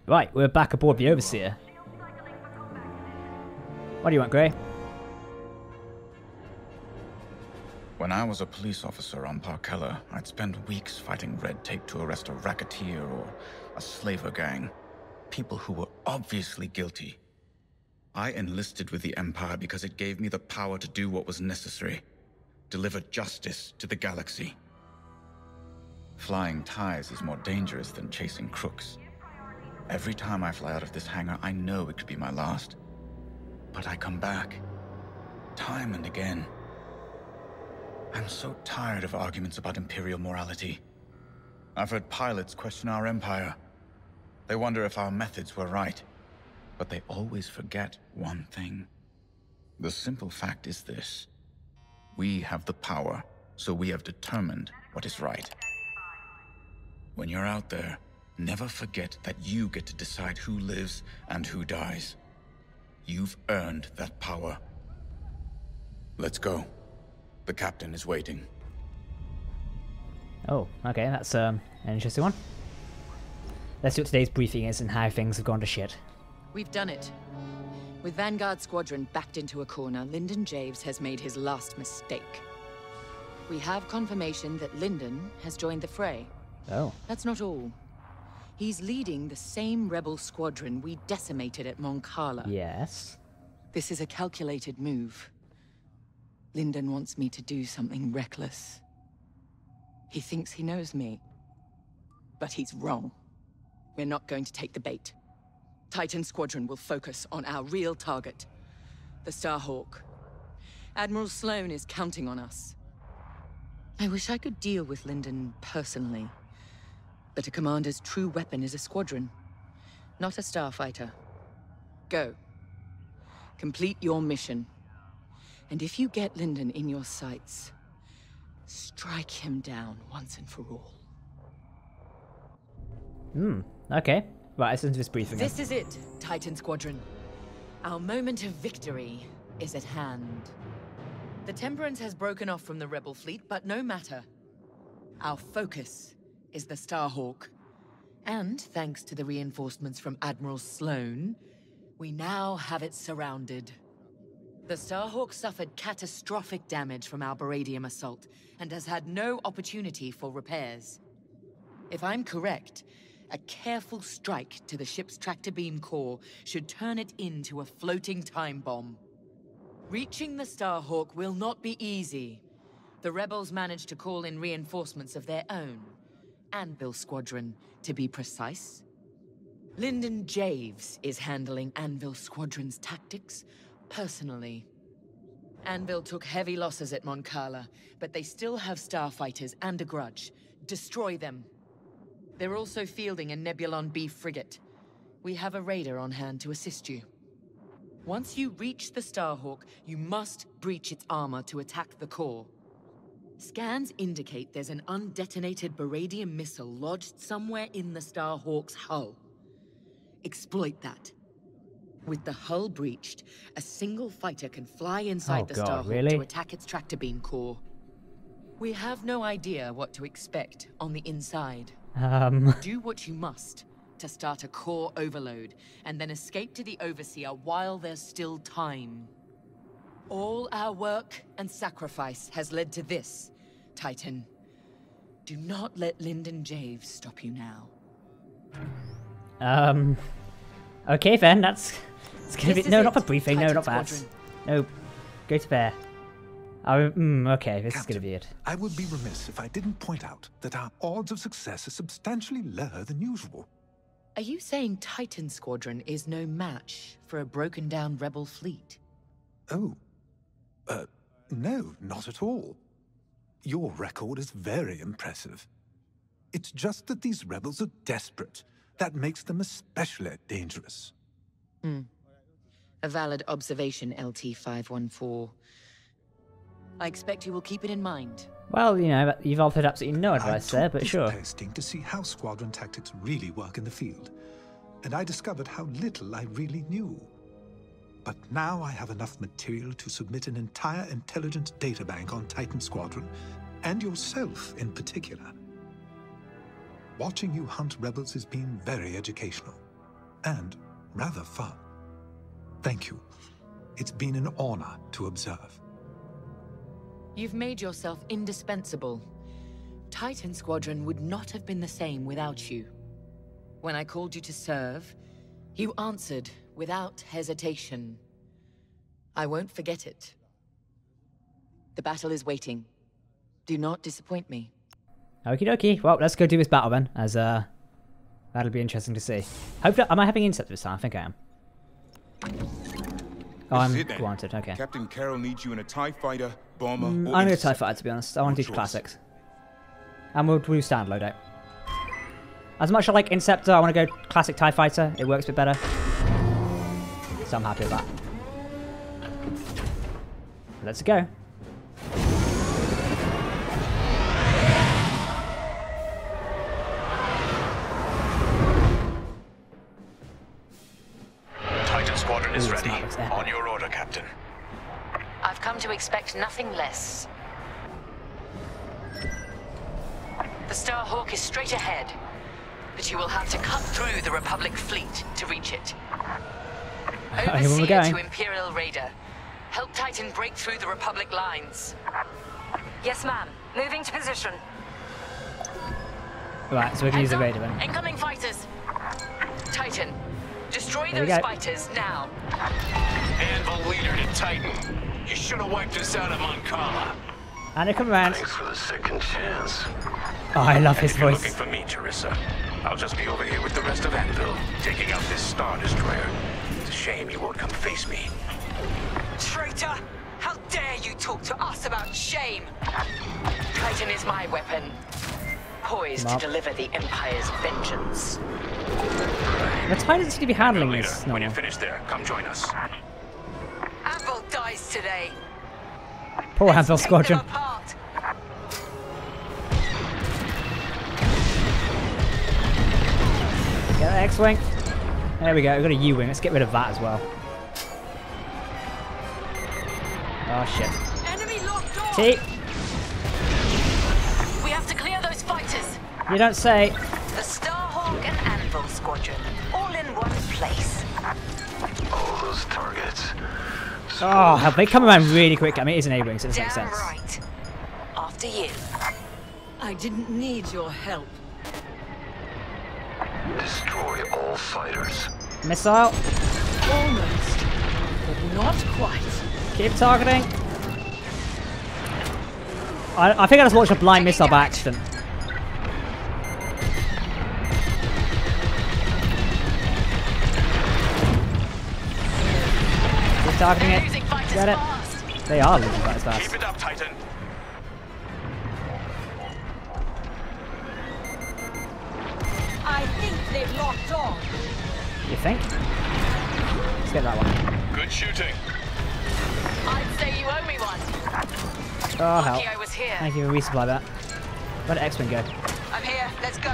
Right, we're back aboard the Overseer. What do you want, Grey? When I was a police officer on Parkella, I'd spend weeks fighting red tape to arrest a racketeer or a slaver gang. People who were obviously guilty. I enlisted with the Empire because it gave me the power to do what was necessary. Deliver justice to the galaxy. Flying ties is more dangerous than chasing crooks. Every time I fly out of this hangar, I know it could be my last. But I come back. Time and again. I'm so tired of arguments about Imperial morality. I've heard pilots question our Empire. They wonder if our methods were right. But they always forget one thing. The simple fact is this. We have the power, so we have determined what is right. When you're out there, never forget that you get to decide who lives and who dies. You've earned that power. Let's go. The captain is waiting. Oh, okay, that's an interesting one. Let's see what today's briefing is and how things have gone to shit. We've done it. With Vanguard Squadron backed into a corner, Lindon Javes has made his last mistake. We have confirmation that Lindon has joined the fray. Oh. That's not all. He's leading the same rebel squadron we decimated at Moncala. Yes. This is a calculated move. Lindon wants me to do something reckless. He thinks he knows me. But he's wrong. We're not going to take the bait. Titan Squadron will focus on our real target, the Starhawk. Admiral Sloane is counting on us. I wish I could deal with Lindon personally. But a commander's true weapon is a squadron, not a starfighter. Go. Complete your mission. And if you get Lindon in your sights, strike him down once and for all. Okay. Right, let's listen to this briefing. This is it, Titan Squadron. Our moment of victory is at hand. The Temperance has broken off from the rebel fleet, but no matter. Our focus is the Starhawk. And thanks to the reinforcements from Admiral Sloane, we now have it surrounded. The Starhawk suffered catastrophic damage from our Baradium assault, and has had no opportunity for repairs. If I'm correct, a careful strike to the ship's tractor beam core should turn it into a floating time bomb. Reaching the Starhawk will not be easy. The rebels managed to call in reinforcements of their own. Anvil Squadron, to be precise. Lindon Javes is handling Anvil Squadron's tactics personally. Anvil took heavy losses at Moncala, but they still have starfighters and a grudge. Destroy them. They're also fielding a Nebulon B frigate. We have a raider on hand to assist you. Once you reach the Starhawk, you must breach its armor to attack the core. Scans indicate there's an undetonated Baradium missile lodged somewhere in the Starhawk's hull. Exploit that. With the hull breached, a single fighter can fly inside the Starhawk to attack its tractor beam core. We have no idea what to expect on the inside. Do what you must to start a core overload, and then escape to the Overseer while there's still time. All our work and sacrifice has led to this, Titan. Do not let Lindon Javes stop you now. Okay then, that's... It's gonna be... No, not for briefing, Titan no, not that. Squadron. No, go to bear. Okay, this is gonna be it. I would be remiss if I didn't point out that our odds of success are substantially lower than usual. Are you saying Titan Squadron is no match for a broken-down rebel fleet? Oh. No, not at all. Your record is very impressive. It's just that these rebels are desperate. That makes them especially dangerous. A valid observation, LT-514. I expect you will keep it in mind. Well, you know, you've offered absolutely no advice there, but sure. I took this testing to see how squadron tactics really work in the field, and I discovered how little I really knew. But now I have enough material to submit an entire intelligence databank on Titan Squadron, and yourself in particular. Watching you hunt rebels has been very educational. and rather fun. Thank you. It's been an honor to observe. You've made yourself indispensable. Titan Squadron would not have been the same without you. When I called you to serve, you answered without hesitation. I won't forget it. The battle is waiting. Do not disappoint me. Okie dokie. Well, let's go do this battle then, as that'll be interesting to see. Hopefully, am I having intercept this time? I think I am. Oh, I'm granted. Okay. Captain Carroll needs you in a TIE fighter, bomber, I'm going to TIE fighter, to be honest. I want to do classics. And we'll do stand loadout. As much as I like Interceptor, I want to go classic TIE fighter. It works a bit better. So I'm happy with that. Let's go. Titan Squadron is Ooh, ready. smart. On your order, Captain. I've come to expect nothing less. The Starhawk is straight ahead, but you will have to cut through the Republic fleet to reach it. Overseer to Imperial Raider. Help Titan break through the Republic lines. Yes, ma'am. Moving to position. Right, so we can use the Raider then. Incoming fighters. Titan, destroy those fighters now. Anvil leader to Titan. You should have wiped us out of Moncala. And they come around. Thanks for the second chance. Oh, I love his If you're voice. looking for me, Teresa, I'll just be over here with the rest of Anvil, taking out this Star Destroyer. It's a shame you won't come face me. Traitor! How dare you talk to us about shame? Titan is my weapon. Poised to deliver the Empire's vengeance. The Titan doesn't seem to be handling Leader, this. when No. you're finished there, come join us. Anvil dies today. Poor Anvil Let's take them Squadron. apart. Get the X-Wing. There we go, we've got a U-Wing. Let's get rid of that as well. Oh shit. Enemy locked on. T. We have to clear those fighters. You don't say. The Starhawk and Anvil Squadron, all in one place. All those targets. Oh, they come around really quick. I mean, it is an A-Wing, so it doesn't make Damn sense. right. After you. I didn't need your help. Destroy all fighters. Missile. Almost, but not quite. Keep targeting. I think I just launched a blind missile by accident. Keep targeting it. Losing fighters Get it. fast. They are losing fighters fast. Keep it up, Titan. I think they've locked on. You think? Let's get that one. Good shooting. I'd say you owe me one. Oh, Lucky hell. I was here. Thank you for resupply that. Where did X-Wing go? I'm here. Let's go.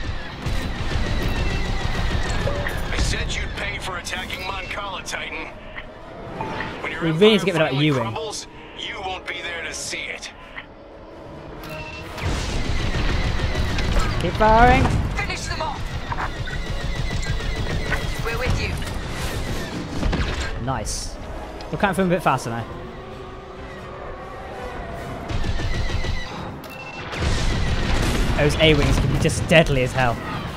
I said you'd pay for attacking Moncala, Titan. When your We really need to get rid of that finally U-Wing. crumbles, you won't be there to see it. Keep firing. Finish them off. We're with you. Nice. We're kind of moving a bit faster now. Those A-Wings can be just deadly as hell.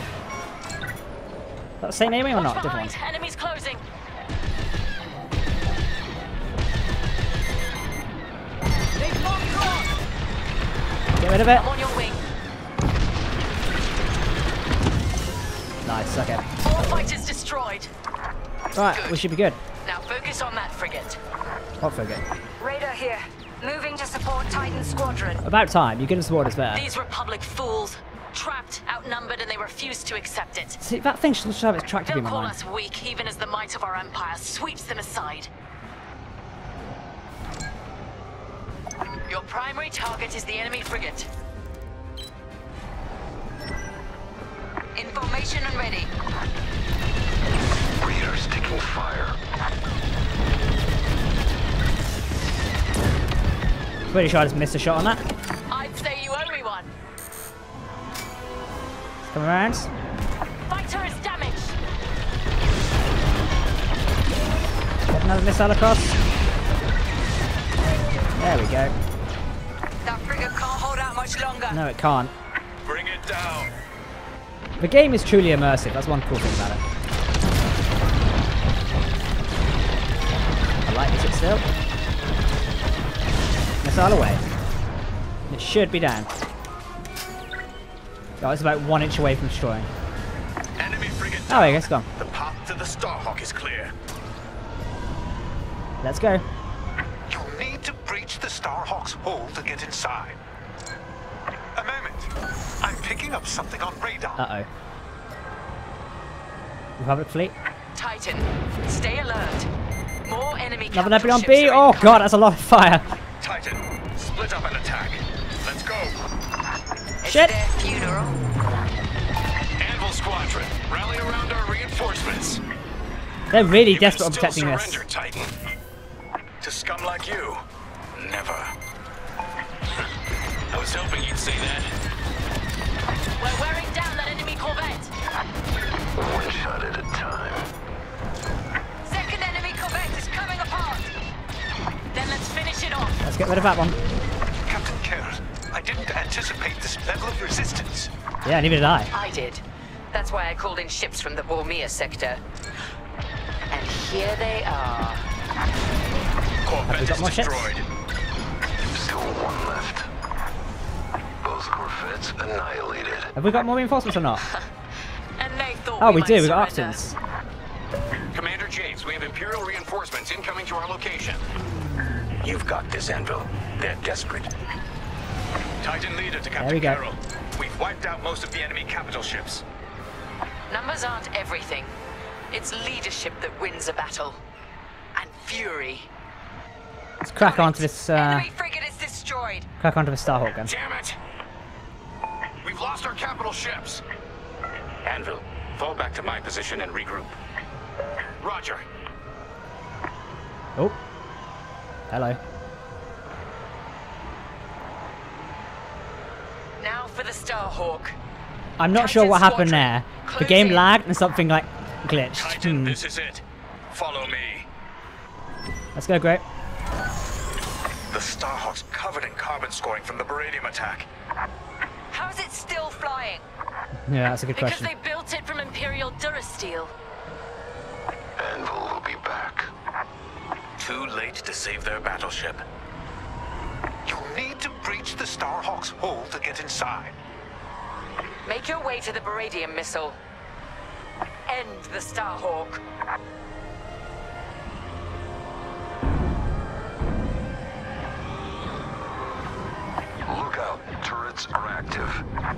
Is that the same A-Wing or not? Watch Different behind. one. Enemies closing. They've locked on. Get rid of it. I'm on your wing. Nice, okay. 4 fighters destroyed. Right, Good. we should be good. Now focus on that frigate. What frigate? Raider here. Moving to support Titan Squadron. About time. You couldn't support us there. These Republic fools. Trapped, outnumbered, and they refuse to accept it. See, that thing should have its tractor They'll beam call online. us weak, even as the might of our empire sweeps them aside. Your primary target is the enemy frigate. In formation and ready. Raiders taking fire. Pretty sure I just missed a shot on that. I'd say you owe me one. Come around. Fighter is damaged. Another missile across. There we go. That frigate can't hold out much longer. No, it can't. Bring it down. The game is truly immersive. That's one cool thing about it. Alright, is it still? Missile away. It should be down. Oh, it's about 1 inch away from destroying. Enemy frigate Oh, down. I guess it's gone. The path to the Starhawk is clear. Let's go. You need to breach the Starhawk's hull to get inside. A moment. I'm picking up something on radar. Uh-oh. Republic fleet. Titan, stay alert. More enemy Another capital Nebula on ships B. are Oh incoming. god, that's a lot of fire. Titan, split up and attack. Let's go. It's Shit. their funeral. Anvil Squadron, rally around our reinforcements. They're really You desperate can on still protecting this. surrender, Titan. To scum like you, never. I was hoping you'd say that. We're wearing down that enemy corvette. One shot at a time. Second enemy corvette is coming apart. Then let's finish it off. Let's get rid of that one. Captain Kerr, I didn't anticipate this level of resistance. Yeah, neither did I. I did. That's why I called in ships from the Bormir sector. And here they are. Corvette Have we got is more ships? destroyed. Still one left. Both corvettes annihilated. Have we got more reinforcements or not? And they thought Oh, we might do. We got surrender. Optons. Commander Javes, we have Imperial reinforcements incoming to our location. You've got this, Anvil. They're desperate. Titan leader to There we Captain go. Carroll. We've wiped out most of the enemy capital ships. Numbers aren't everything. It's leadership that wins a battle. And fury. Let's crack onto this. Enemy frigate is destroyed. Crack onto the Starhawk gun. Damn it! We've lost our capital ships. Anvil, fall back to my position and regroup. Roger. Oh. Hello. Now for the Starhawk. I'm not sure what happened there. The game lagged and something like glitched. Titan, this is it. Follow me. Let's go, Great. The Starhawk's covered in carbon scoring from the Beradium attack. How is it still flying? Yeah, that's a good Because question. they built it from Imperial Durasteel. Anvil will be back. Too late to save their battleship. You need to breach the Starhawk's hull to get inside. Make your way to the Beradium missile. End the Starhawk. Look out. Turrets are active.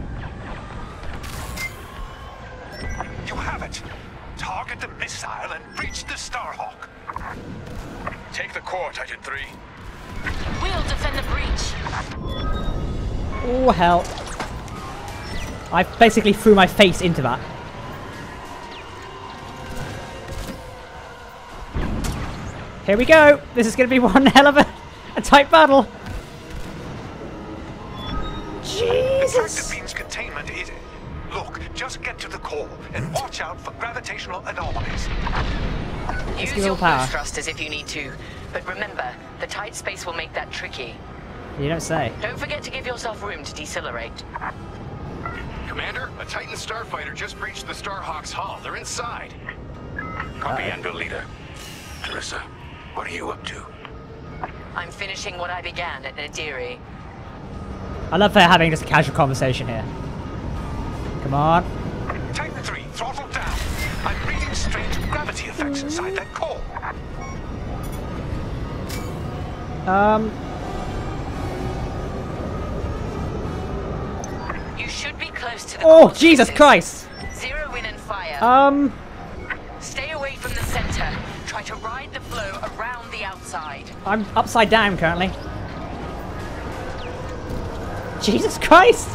You have it. Target the missile and breach the Starhawk. Take the core, Titan 3. We'll defend the breach. Oh, hell. I basically threw my face into that. Here we go. This is going to be one hell of a tight battle. The tractor Jesus. beam's containment is... Look, just get to the core and watch out for gravitational anomalies. Let's Use give it your all power. boost thrusters if you need to. But remember, the tight space will make that tricky. You don't say. Don't forget to give yourself room to decelerate. Commander, a Titan starfighter just breached the Starhawk's hull. They're inside. Copy, Anvil leader. Teresa, what are you up to? I'm finishing what I began at Nadiri. I love having just a casual conversation here. Come on. Titan 3, throttle down. I'm reading strange gravity effects inside that core. You should be close to the Oh, core Jesus spaces. Christ. Zero in and fire. Stay away from the center. Try to ride the flow around the outside. I'm upside down currently. Jesus Christ.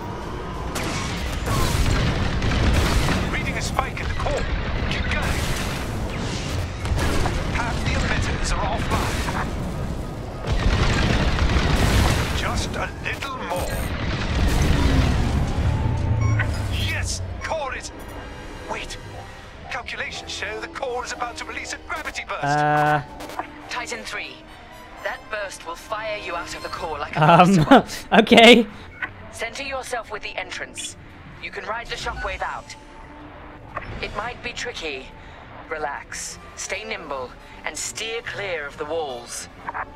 Reading a spike in the core. Keep going. Half the emitters are offline. Just a little more. Yes, core is... Wait. Calculations show the core is about to release a gravity burst. Titan 3. That burst will fire you out of the core like a okay. Center yourself with the entrance. You can ride the shockwave out. It might be tricky. Relax, stay nimble, and steer clear of the walls.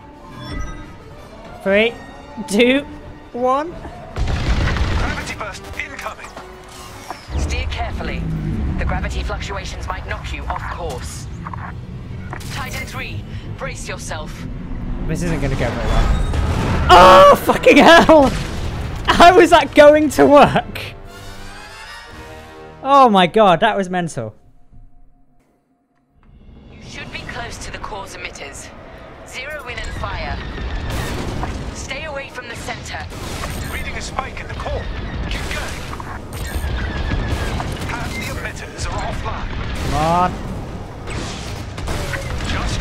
3, 2, 1. Gravity burst incoming. Steer carefully. The gravity fluctuations might knock you off course. Titan 3, brace yourself. This isn't going to go very well. Oh, fucking hell! How is that going to work? Oh my god, that was mental. You should be close to the core's emitters. Zero in and fire. Stay away from the center. Reading a spike in the core. Keep going. And the emitters are offline. Come on. Just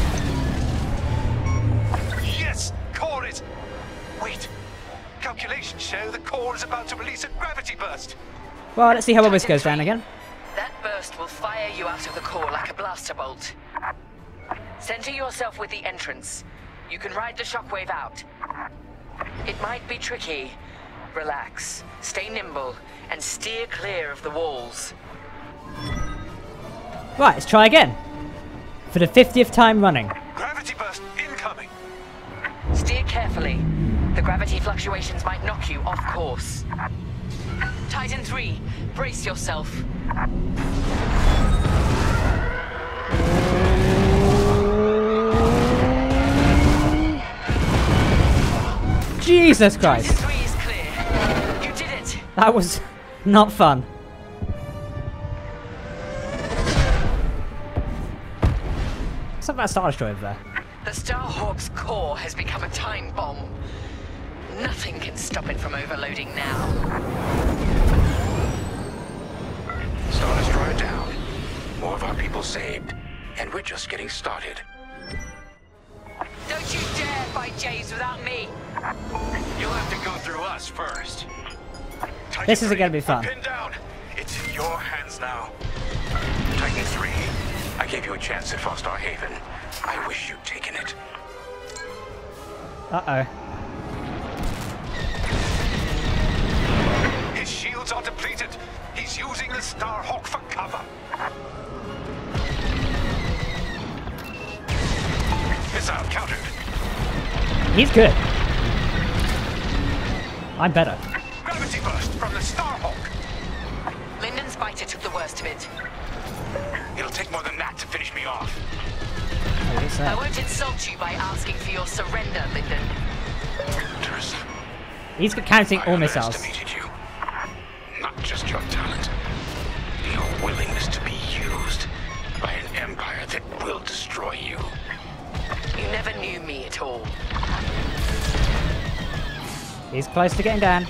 yes, core is. Wait. Calculations show the core is about to release a gravity burst. Well, let's see how well this goes down again. That burst will fire you out of the core like a blaster bolt. Center yourself with the entrance. You can ride the shockwave out. It might be tricky. Relax, stay nimble, and steer clear of the walls. Right, let's try again. For the 50th time running. Gravity burst incoming. Steer carefully. The gravity fluctuations might knock you off course. Titan 3, brace yourself. Jesus Christ. Titan 3 is clear. You did it. That was not fun. What's up that Star Destroyer over there? The Starhawk's core has become a time bomb. Nothing can stop it from overloading now. Star Destroyer down. More of our people saved. And we're just getting started. Don't you dare fight Javes without me! You'll have to go through us first. This isn't going to be fun. Pinned down. It's in your hands now. Titan 3, I gave you a chance at Star Haven. I wish you'd taken it. Uh-oh. His shields are depleted. He's using the Starhawk for cover. Missile countered. He's good. I'm better. Gravity burst from the Starhawk. Lindon's fighter took the worst of it. It'll take more than that to finish me off. I won't insult you by asking for your surrender, Lindon. Teresa, He's counting all I missiles. underestimated you. Not just your talent. Your willingness to be used by an empire that will destroy you. You never knew me at all. He's close to getting down.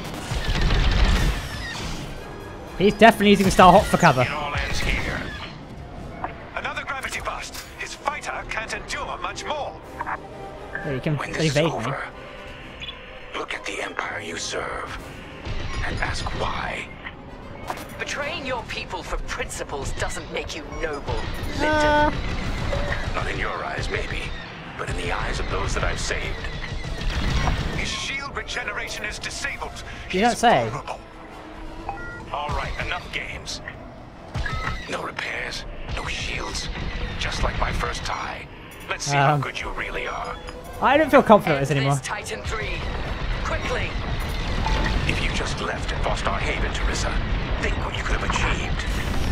He's definitely using Starhawk for cover. It all ends here. Another gravity burst. His fighter can't endure much more. Yeah, you can When this is evade me. over, look at the empire you serve and ask why. Betraying your people for principles doesn't make you noble, Lindon. Not in your eyes, maybe, but in the eyes of those that I've saved. His shield regeneration is disabled. You don't say. Vulnerable. All right, enough games. No repairs, no shields, just like my first tie. Let's see how good you really are. I don't feel confident with this End anymore. this, Titan 3. Quickly. If you just left at Star Haven, Teresa, think what you could have achieved.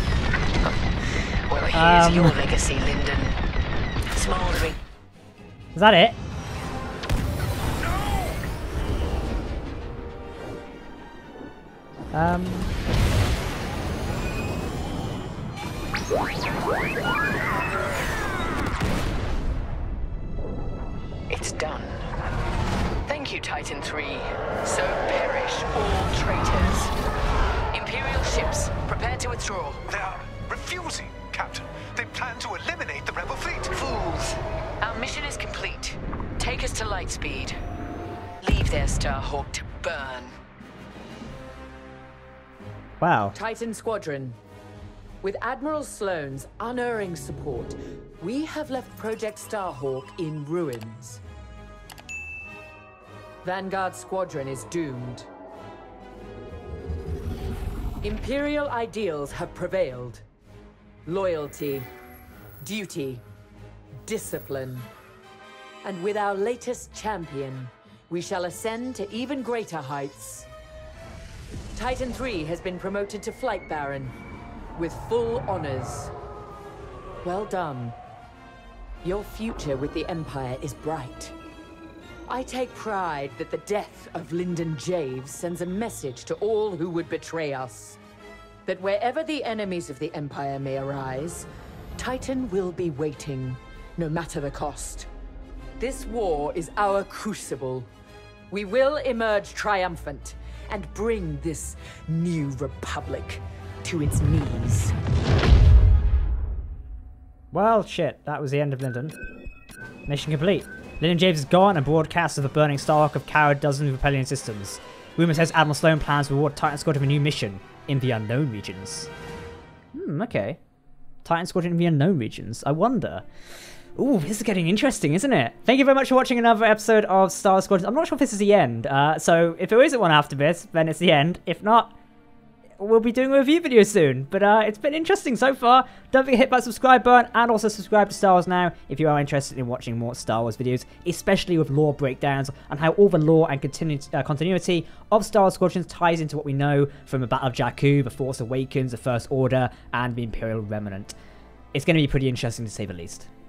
Well, here's your legacy, Lindon. Smoldering. Is that it? It's done. Thank you, Titan 3. So perish all traitors. Imperial ships, prepare to withdraw. They are refusing, Captain. They plan to eliminate the rebel fleet. Fools. Our mission is complete. Take us to Lightspeed. Leave their Starhawk to burn. Wow. Titan Squadron. With Admiral Sloane's unerring support, We have left Project Starhawk in ruins. Vanguard Squadron is doomed. Imperial ideals have prevailed. Loyalty, duty, discipline. And with our latest champion, we shall ascend to even greater heights. Titan III has been promoted to Flight Baron, with full honors. Well done. Your future with the Empire is bright. I take pride that the death of Lindon Javes sends a message to all who would betray us. That wherever the enemies of the Empire may arise, Titan will be waiting, no matter the cost. This war is our crucible. We will emerge triumphant and bring this new republic to its knees. Well, shit. That was the end of Lindon. Mission complete. Lindon Javes is gone and broadcasts of the burning Starhawk have carried dozens of Repellion systems. Rumour says Admiral Sloan plans to reward Titan Squadron with a new mission in the unknown regions. Okay. Titan Squadron in the unknown regions. I wonder. Ooh, this is getting interesting, isn't it? Thank you very much for watching another episode of Star Wars Squadrons. I'm not sure if this is the end. So if there isn't one after this, then it's the end. If not, we'll be doing a review video soon. But it's been interesting so far. Don't forget to hit that subscribe button and also subscribe to Star Wars Now if you are interested in watching more Star Wars videos, especially with lore breakdowns and how all the lore and continuity of Star Wars Squadrons ties into what we know from the Battle of Jakku, the Force Awakens, the First Order, and the Imperial Remnant. It's going to be pretty interesting to say the least.